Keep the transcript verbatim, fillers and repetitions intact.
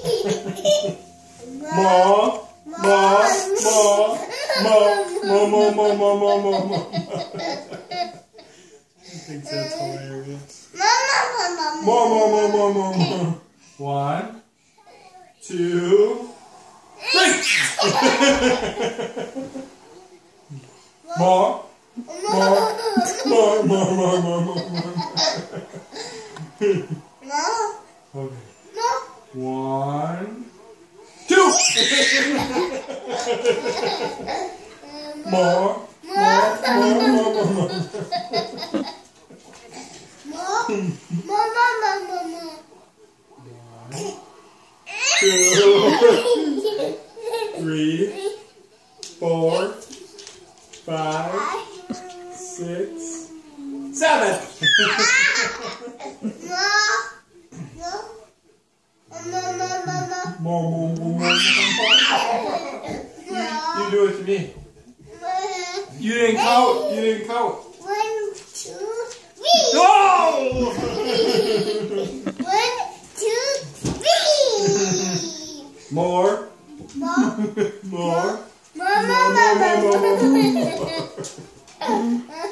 More, more, more, more, more, more, more, more, more, more. I think that's hilarious. More, more, more, more, more, more. One, two, three. More, more, more, more, more, more, more, more. Okay. One, two. More, more, more, more, more, more. One, two, three, four, five, six, seven. More, more, more, more, more. You, you do it to me. You didn't count. You didn't count. One, two, three. No! One, two, three. More. More. More. More. More. More. More. More. More.